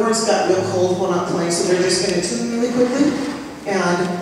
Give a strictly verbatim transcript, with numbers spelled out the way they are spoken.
keyboards got real cold while not playing, so they're just going to tune really quickly. And